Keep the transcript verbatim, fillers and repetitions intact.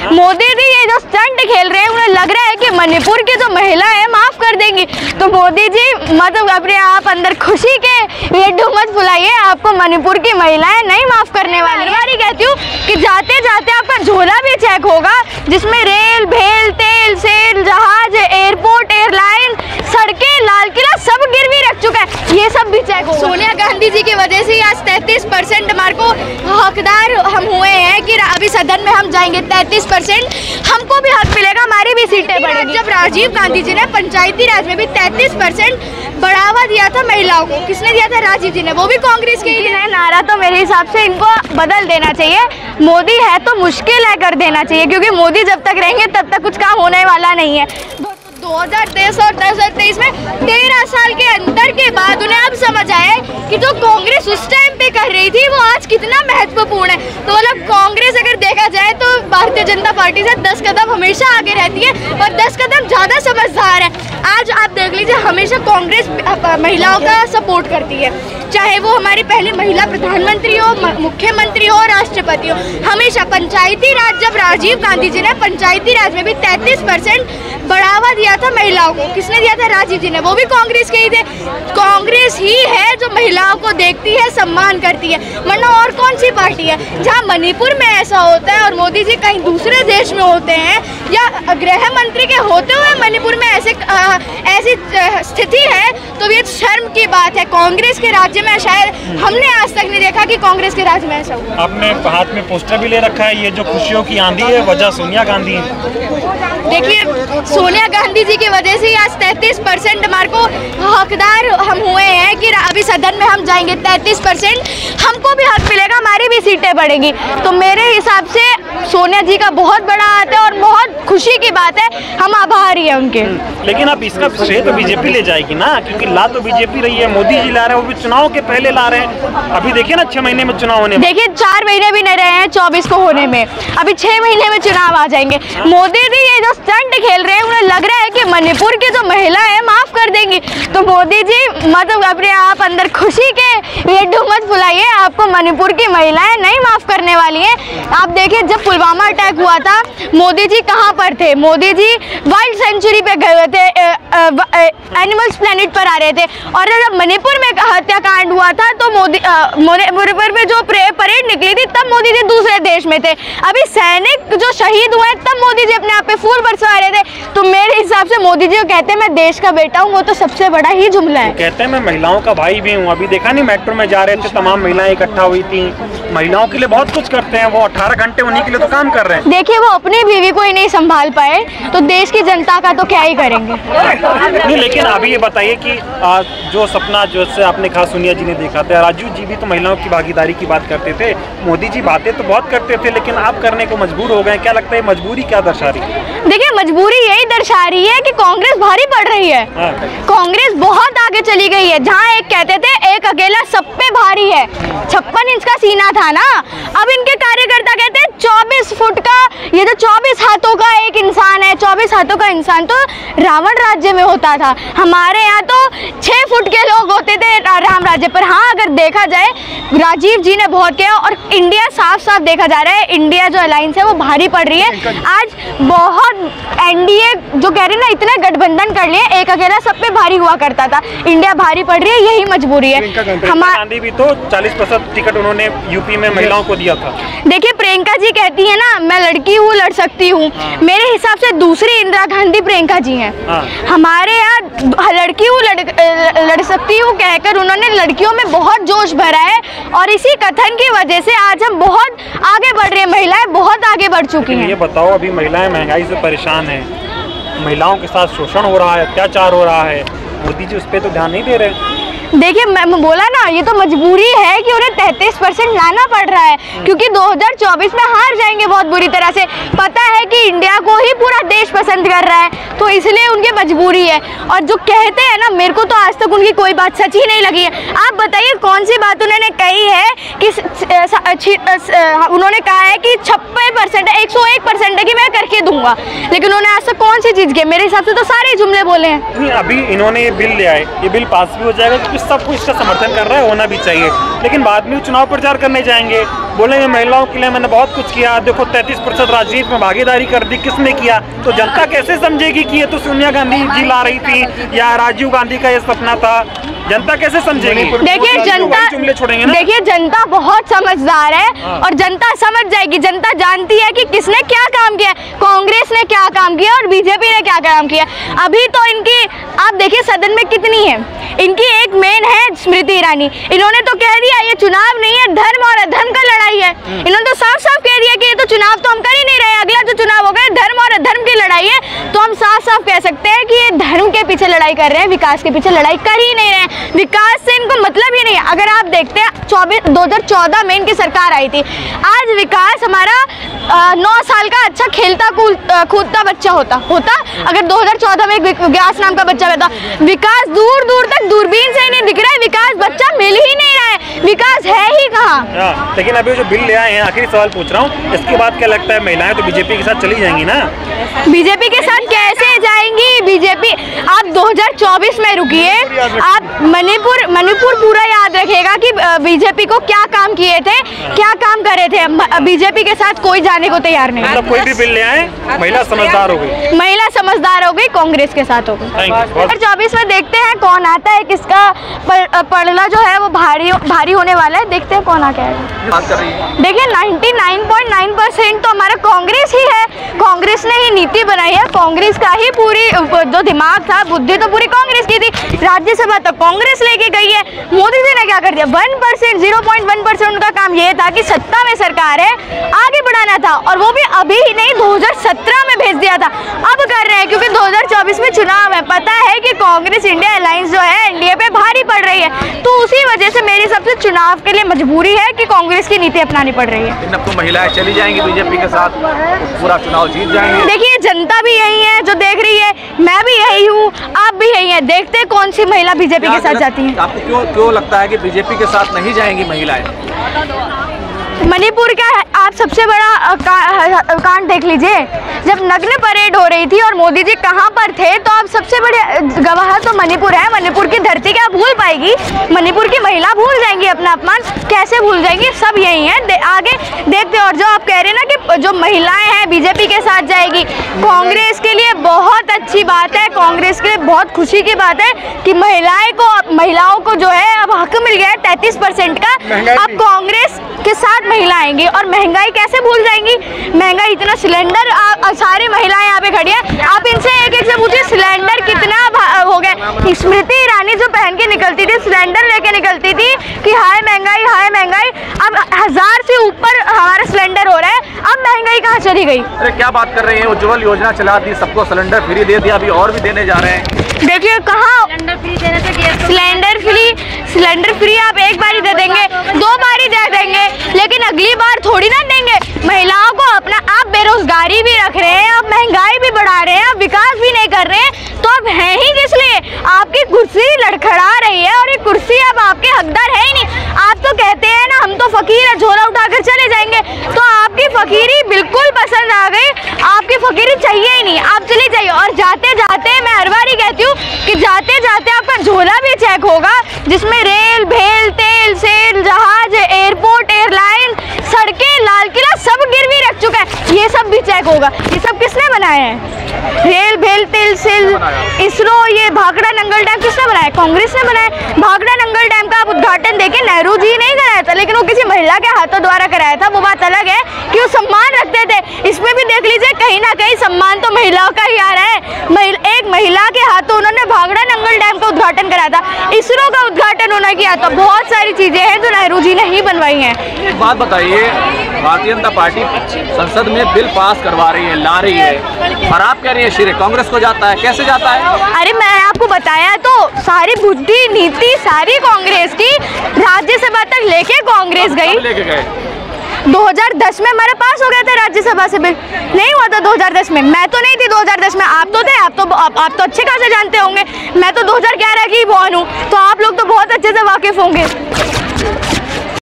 मोदी जी ये जो स्टंट खेल रहे हैं, उन्हें लग रहा है कि मणिपुर की जो महिला है माफ कर देंगी। तो मोदी जी मतलब अपने आप अंदर खुशी के लड्डू मत फुलाइए, आपको मणिपुर की महिलाएं नहीं माफ करने वाली। मैं कहती हूँ कि जाते जाते आपका झोला भी चेक होगा, जिसमें रेल, भेल, तेल, सेल, जहाज, एयरपोर्ट, एयरलाइन, सड़कें, लाल किला सब गिरवी रख चुका है, ये सब भी चेक होगा। सोनिया गांधी जी की वजह से आज तैंतीस परसेंट हमारे को हकदार हम हुए हैं कि अभी सदन में हम जाएंगे। तैंतीस परसेंट हमको भी हक मिलेगा, हमारी भी सीटें बढ़ेंगी। जब राजीव गांधी जी ने पंचायती राज में भी तैंतीस परसेंट बढ़ावा दिया था महिलाओं को, किसने दिया था? राजीव जी ने, वो भी कांग्रेस के ही है। नारा तो मेरे हिसाब से इनको बदल देना चाहिए, मोदी है तो मुश्किल है कर देना चाहिए, क्योंकि मोदी जब तक रहेंगे तब तक कुछ काम होने वाला नहीं है। दो हज़ार तेईस और दो हज़ार तेईस में तेरह साल के अंतर के बाद उन्हें अब समझ आया कि जो कांग्रेस उस टाइम पे कर रही थी वो आज कितना महत्वपूर्ण है। तो मतलब कांग्रेस अगर देखा जाए तो भारतीय जनता पार्टी से दस कदम हमेशा आगे रहती है और दस कदम ज़्यादा समझदार है। आज आप देख लीजिए, हमेशा कांग्रेस महिलाओं का सपोर्ट करती है, चाहे वो हमारी पहली महिला प्रधानमंत्री हो, मुख्यमंत्री हो, राष्ट्रपति हो। हमेशा पंचायती राज, जब राजीव गांधी जी ने पंचायती राज में भी तैंतीस परसेंट बढ़ावा दिया था महिलाओं को, किसने दिया था? राजीव जी ने, वो भी कांग्रेस के ही थे। कांग्रेस ही है जो महिलाओं को देखती है, सम्मान करती है, वरना और कौन सी पार्टी है? जहां मणिपुर में ऐसा होता है और मोदी जी कहीं दूसरे देश में होते हैं या गृह मंत्री के होते हुए मणिपुर में ऐसे आ, ऐसी स्थिति है, तो ये शर्म की बात है। कांग्रेस के राज्य में शायद हमने आज तक नहीं देखा कि कांग्रेस के राज्य में ऐसा हुआ। आपने हाथ में पोस्टर भी ले रखा है, ये जो खुशियों की आंधी है वजह सोनिया गांधी है। देखिए, सोनिया गांधी जी की वजह से आज तैंतीस परसेंट हमारे को हकदार हम हुए हैं कि अभी सदन में हम जाएंगे। तैंतीस परसेंट हमको भी हक मिलेगा, हमारी भी सीटें बढ़ेंगी। तो मेरे हिसाब से सोनिया जी का बहुत बड़ा हाथ है और बहुत खुशी की बात है, हम आभारी हैं उनके। लेकिन अब इसका श्रेय तो बीजेपी ले जाएगी ना, क्योंकि ला तो बीजेपी रही है, मोदी जी ला रहे हैं, वो भी चुनाव के पहले ला रहे हैं। अभी देखिए ना, छह महीने में चुनाव होने, देखिए चार महीने भी नहीं रहे हैं चौबीस को होने में, अभी छह महीने में चुनाव आ जाएंगे। मोदी जी ये जो स्टंट खेल रहे हैं, उन्हें लग रहा है कि मणिपुर की जो महिला है माफ कर देंगी। तो मोदी जी मतलब अपने आप अंदर खुशी के लड्डू मत फुलाइए, आपको मणिपुर की महिलाएं नहीं माफ करने वाली हैं। आप देखिए, जब पुलवामा अटैक हुआ था, मोदी जी कहाँ पर थे? मोदी जी वाइल्ड सेंचुरी पे गए हुए थे, एनिमल्स प्लेनेट पर आ रहे थे। और जब मणिपुर में हत्याकांड हुआ था तो मोदी मणिपुर में जो परेड निकली थी, तब मोदी जी दूसरे देश में थे। अभी सैनिक जो शहीद हुए तब मोदी जी अपने आप पे फूल बरसा रहे थे। तो मेरे हिसाब से मोदी जी को कहते हैं मैं देश का बेटा हूँ, वो तो सबसे बड़ा ही जुमला है। कहते हैं मैं महिलाओं का भाई भी हूँ। अभी देखा नहीं, मेट्रो में जा रहे थे, तमाम महिलाएं इकट्ठा हुई थी। महिलाओं के लिए बहुत कुछ करते हैं, वो अठारह घंटे उन्हीं के लिए तो काम कर रहे हैं। देखिए, वो अपनी बीवी को ही नहीं संभाल पाए तो देश की जनता का तो क्या ही करेंगे। नहीं, लेकिन अभी ये बताइए कि आ, जो सपना जो से आपने कहा सोनिया जी ने देखा था, राजीव जी भी तो महिलाओं की भागीदारी की बात करते थे, मोदी जी बातें तो बहुत करते थे, लेकिन आप करने को मजबूर हो गए। क्या लगता है मजबूरी क्या दर्शा रही है? देखिए, मजबूरी यही दर्शा रही है कि कांग्रेस भारी पड़ रही है। कांग्रेस बहुत आगे चली गई है। जहां एक कहते थे एक अकेला सब पे भारी है, छप्पन इंच का सीना था ना, अब इनके कार्यकर्ता कहते हैं चौबीस फुट का, ये जो चौबीस हाथों का एक इंसान है, चौबीस हाथों का इंसान तो रावण राज्य में होता था, हमारे यहाँ तो छह फुट के लोग होते थे राम राज्य पर। हाँ, अगर देखा जाए राजीव जी ने बहुत किया और इंडिया साफ साफ देखा जा रहा है, इंडिया जो अलायंस है वो भारी पड़ रही है। आज बहुत एनडीए जो कह रहे हैं ना, इतने गठबंधन कर लिए, एक अकेला सब पे भारी हुआ करता था, इंडिया भारी पड़ रही है, यही मजबूरी है। हमारी गांधी भी तो चालीस प्रतिशत टिकट उन्होंने यूपी में महिलाओं को दिया था। देखिए, प्रियंका जी कहती है ना मैं लड़की हूँ, लड़ सकती हूँ। हाँ। मेरे हिसाब से दूसरी इंदिरा गांधी प्रियंका जी हैं। हाँ। हमारे यहाँ लड़की हूँ, लड़, लड़ सकती हूँ कहकर उन्होंने लड़कियों में बहुत जोश भरा है और इसी कथन की वजह से आज हम बहुत आगे बढ़ रहे हैं, महिलाएं बहुत आगे बढ़ चुकी हैं। ये बताओ, अभी महिलाएं महंगाई से परेशान हैं, महिलाओं के साथ शोषण हो रहा है, अत्याचार हो रहा है, मोदी जी उस पर तो ध्यान नहीं दे रहे। देखिए, मैं बोला ना, ये तो मजबूरी है कि उन्हें तैंतीस परसेंट लाना पड़ रहा है, क्योंकि दो हज़ार चौबीस में हार जाएंगे बहुत बुरी तरह से। पता है कि इंडिया को ही पूरा देश पसंद कर रहा है, तो इसलिए उनकी मजबूरी है। और जो कहते हैं ना, मेरे को तो आज तक उनकी कोई बात सच ही नहीं लगी है। आप बताइए कौन सी बात उन्होंने कही है कि उन्होंने कहा है कि छप्पन परसेंट एक सौ एक परसेंट है कि मैं करके दूंगा। करूँगा, लेकिन उन्होंने आज तक कौन सी चीज़ की? मेरे हिसाब से तो सारे ही जुमले बोले हैं। नहीं, अभी इन्होंने ये बिल ले आए, ये बिल पास भी हो जाएगा क्योंकि सब कुछ इसका समर्थन कर रहा है, होना भी चाहिए, लेकिन बाद में चुनाव प्रचार करने जाएंगे, बोलेंगे महिलाओं के लिए मैंने बहुत कुछ किया, देखो तैंतीस प्रतिशत राजनीति में भागीदारी कर दी, किसने किया? तो जनता कैसे समझेगी कि ये तो सोनिया गांधी जी ला रही थी या राजीव गांधी का ये सपना था? जनता कैसे समझेगी? देखिए जनता छोड़ेंगे ना? देखिए जनता बहुत समझदार है और जनता समझ जाएगी। जनता जानती है कि किसने क्या काम किया, कांग्रेस ने क्या काम किया और बीजेपी ने क्या काम किया। अभी तो इनकी आप देखिए सदन में कितनी है, इनकी एक मेन है स्मृति ईरानी, इन्होंने तो कह दिया ये चुनाव नहीं है, धर्म और अधर्म का लड़ाई है। इन्होंने तो साफ साफ कह दिया कि ये तो चुनाव तो हम कर ही नहीं रहे, अगला जो चुनाव होगा धर्म और अधर्म की लड़ाई है। तो हम साफ साफ कह सकते हैं कि ये धर्म के पीछे लड़ाई कर रहे हैं, विकास के पीछे लड़ाई कर ही नहीं रहे हैं। विकास से इनको मतलब ही नहीं है। अगर आप देखते हैं चौबीस दो हजार चौदह में इनकी सरकार आई थी, आज विकास हमारा नौ साल का अच्छा खेलता कूदता बच्चा होता होता अगर दो हजार चौदह में एक व्यास नाम का बच्चा रहता, विकास दूर दूर तक दूरबीन से ही नहीं दिख रहा है, विकास बच्चा मिल ही नहीं रहा है, विकास है ही कहाँ? लेकिन अभी जो बिल ले आए हैं, आखिरी सवाल पूछ रहा हूँ, इसके बाद क्या लगता है महिलाएं तो बीजेपी के साथ चली जाएंगी ना? बीजेपी के साथ कैसे जाएंगी? बीजेपी आप दो हजार चौबीस में रुकिए, आप मणिपुर मणिपुर पूरा याद रखिएगा कि बीजेपी को क्या काम किए थे, क्या काम करे थे। बीजेपी के साथ कोई जाने को तैयार नहीं। मतलब कोई भी बिल ले आए, महिला समझदार हो गई, महिला समझदार हो गई, कांग्रेस के साथ हो गई। दो हजार चौबीस में देखते हैं कौन आता है, किसका पलड़ा जो है वो भारी भारी होने वाला है, देखते हैं कौन आता है। देखिए निन्यानवे पॉइंट नौ परसेंट तो हमारा कांग्रेस ही है, कांग्रेस ने ही नीति बनाई है, कांग्रेस का ही पूरी जो दिमाग था, बुद्धि तो पूरी कांग्रेस की थी, राज्यसभा तक कांग्रेस लेके गई है। मोदी जी ने क्या कर दिया? One percent zero point one percent उनका काम ये था कि सत्ता में सरकार है, आगे बढ़ाना था, और वो भी अभी ही नहीं दो हजार सत्रह में भेज दिया था, अब कर रहे हैं क्योंकि दो हजार चौबीस में चुनाव है। पता है कि कांग्रेस इंडिया अलायंस जो है एनडीए पे भारी पड़ रही है, तो उसी वजह से मेरे हिसाब से चुनाव के लिए मजबूरी है कि कांग्रेस की नीति अपनानी पड़ रही है। अब तो महिलाएं चली जाएंगी बीजेपी के साथ, तो पूरा चुनाव जीत जाएंगे। देखिए जनता भी यही है जो देख रही है, मैं भी यही हूँ, आप भी यही है, देखते हैं कौन सी महिला बीजेपी के साथ जाती है। आपको क्यों क्यों लगता है कि बीजेपी के साथ नहीं जाएंगी महिलाएं? मणिपुर का आप सबसे बड़ा का, कांड देख लीजिए, जब नग्न परेड हो रही थी और मोदी जी कहाँ पर थे, तो आप सबसे बड़े गवाह तो मणिपुर है। मणिपुर की धरती क्या भूल पाएगी? मणिपुर की महिला भूल जाएंगी अपना अपमान? कैसे भूल जाएंगी? सब यही है, दे, आगे देखते। और जो आप कह रहे हैं ना कि जो महिलाएं हैं बीजेपी के साथ जाएगी, कांग्रेस के लिए बहुत अच्छी बात है, कांग्रेस के लिए बहुत खुशी की बात है कि महिलाएं को महिलाओं को जो है अब हक मिल गया है तैंतीस परसेंट का। अब कांग्रेस के साथ महिला आएंगी और महंगाई कैसे भूल जाएंगी? महंगाई इतना, सिलेंडर सारी महिलाएं यहाँ पे खड़ी हैं, आप इनसे एक एक से पूछिए सिलेंडर कितना हो गया। स्मृति ईरानी जो पहन के निकलती थी, सिलेंडर लेके निकलती थी कि हाय महंगाई हाय महंगाई, अब हजार से ऊपर हमारा सिलेंडर हो रहा है, अब महंगाई कहाँ चली गई? अरे क्या बात कर रहे हैं, उज्ज्वल योजना चला दी, सबको सिलेंडर फ्री दे दिया, अभी और भी देने जा रहे हैं। देखिए कहाँ सिलेंडर फ्री देने से सिलेंडर फ्री सिलेंडर फ्री आप एक बार ही दे देंगे, दो बार ही दे देंगे, लेकिन अगली बार थोड़ी ना देंगे। महिलाओं को अपना, आप बेरोजगारी भी रख रहे हैं, आप महंगाई भी बढ़ा रहे हैं, आप विकास भी नहीं कर रहे हैं, तो आप हैं ही किस लिए? आपकी कुर्सी लड़खड़ा रही है और ये कुर्सी अब आपके हकदार है ही नहीं। आप तो कहते हैं ना हम तो फकीर है, झोला उठाकर चले जाएंगे, तो आपकी फकीरी बिल्कुल पसंद आ गई, आपकी फकीरी चाहिए ही नहीं, आप चली जाइए। और जाते जाते मैं हर बार ही कहती हूँ कि जाते जाते आपका झोला भी चेक होगा, जिसमें रेल, भेल, तेल, सेल, जहाज, एयरपोर्ट, एयरलाइन, सड़कें, लाल किला सब गिरवी रख चुका है, ये सब भी चेक होगा। ये सब किसने बनाए हैं? रेल, भेल, तेल, सेल, इसरो, ये भाखड़ा नंगल डैम किसने बनाया? कांग्रेस ने बनाया। भाखड़ा नंगल डैम का आप उद्घाटन देखिए, नेहरू जी नहीं कराया था, लेकिन वो किसी महिला के हाथों द्वारा कराया था, वो बात अलग है कि वो सम्मान रखते थे। इसमें भी देख लीजिए कहीं ना कहीं सम्मान तो महिलाओं का ही आ रहा है। एक महिला के हाथों उन्होंने भाखड़ा नंगल डैम का उद्घाटन कराया था, इसरो का उद्घाटन उन्होंने किया था। बहुत सारी चीजें हैं जो नेहरू जी ने ही बनवाई हैं। एक बात बताइए, भारतीय जनता पार्टी संसद में बिल पास करवा रही है, ला रही है, और आप कह रही है श्रेय कांग्रेस को जाता है, कैसे जाता है? अरे मैं आपको बताया तो, सारी बुद्धि नीति सारी कांग्रेस की, राज्यसभा तक लेके कांग्रेस गई। लेके गए दो हजार दस में हमारा पास हो गया था राज्यसभा से बिल, नहीं हुआ था दो हजार दस में। मैं तो नहीं थी दो हजार दस में, आप तो थे, आप तो आप, आप तो अच्छे खासे जानते होंगे। मैं तो दो हजार ग्यारह की बॉर्न हूँ, तो आप लोग तो बहुत अच्छे से वाकिफ होंगे।